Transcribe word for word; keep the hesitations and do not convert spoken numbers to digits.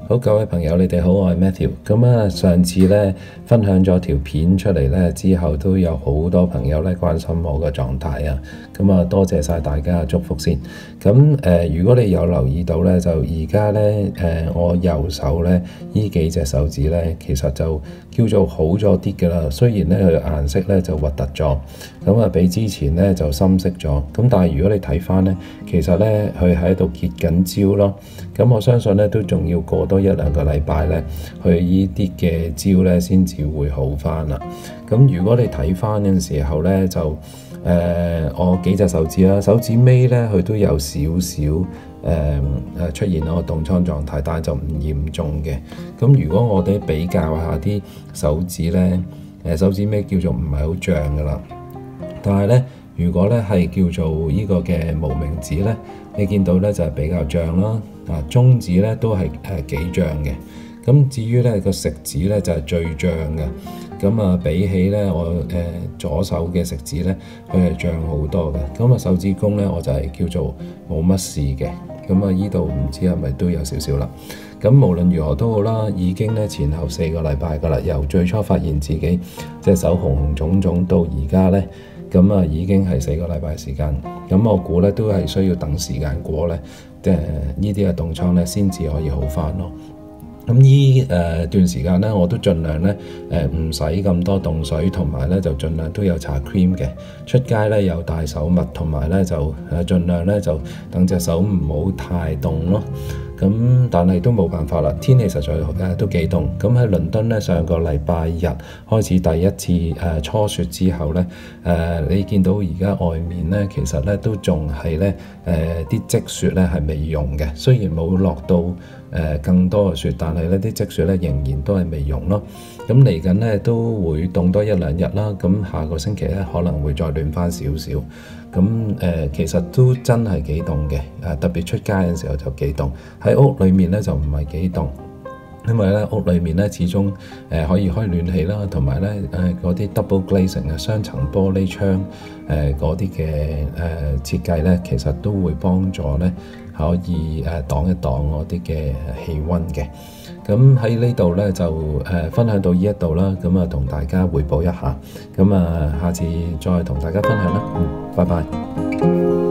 好，各位朋友，你哋好，我係 Matthew。咁啊，上次咧分享咗條片出嚟咧之後，都有好多朋友咧關心我嘅狀態啊。咁啊，多謝晒大家嘅祝福先。咁誒、呃，如果你有留意到咧，就而家咧誒，我右手咧呢幾隻手指咧，其實就叫做好咗啲㗎啦。雖然咧佢顏色咧就核突咗，咁啊比之前咧就深色咗。咁但係如果你睇翻咧，其實咧佢喺度結緊焦咯。咁我相信咧都仲要過多一兩個禮拜咧，佢依啲嘅焦咧先至會好翻啦。咁如果你睇翻嘅時候咧，就誒、呃、我幾隻手指啦，手指尾咧佢都有少少誒誒出現嗰個凍瘡狀態，但係就唔嚴重嘅。咁如果我哋比較下啲手指咧，誒手指尾叫做唔係好脹噶啦，但係咧如果咧係叫做呢個嘅無名指咧，你見到咧就係比較脹啦。啊，中指咧都係誒、呃、幾脹嘅，咁至於咧個食指咧就係、是、最脹嘅，咁啊比起咧我誒、呃、左手嘅食指咧，佢係脹好多嘅，咁啊手指公咧我就係叫做冇乜事嘅，咁啊依度唔知係咪都有少少啦，咁無論如何都好啦，已經咧前後四個禮拜噶啦，由最初發現自己隻手紅紅腫腫到而家咧。咁啊，已經係四個禮拜時間，咁我估咧都係需要等時間過咧，誒呢啲嘅凍瘡咧先至可以好翻咯。咁呢誒段時間咧，我都盡量咧誒唔使咁多凍水，同埋咧就盡量都有搽 cream 嘅。出街咧有戴手襪，同埋咧就誒盡量咧就等隻手唔好太凍咯。咁但係都冇辦法啦，天氣實在誒都幾凍。咁喺倫敦咧，上個禮拜日開始第一次誒、呃、初雪之後咧，誒、呃、你見到而家外面咧，其實咧都仲係咧誒啲積雪咧係未融嘅。雖然冇落到誒、呃、更多嘅雪，但係咧啲積雪咧仍然都係未融咯。咁嚟緊咧都會凍多一兩日啦。咁下個星期咧可能會再暖翻少少。咁誒、呃、其實都真係幾凍嘅，誒特別出街嘅時候就幾凍，喺屋裏面咧就唔係幾凍，因為咧屋裏面咧始終誒、呃、可以開暖氣啦，同埋咧誒嗰啲 double glazing 嘅雙層玻璃窗誒嗰啲嘅誒設計咧，其實都會幫助咧可以誒、呃、擋一擋嗰啲嘅氣温嘅。咁喺呢度咧就誒、呃、分享到呢一度啦，咁啊同大家匯報一下，咁啊下次再同大家分享啦，嗯，拜拜。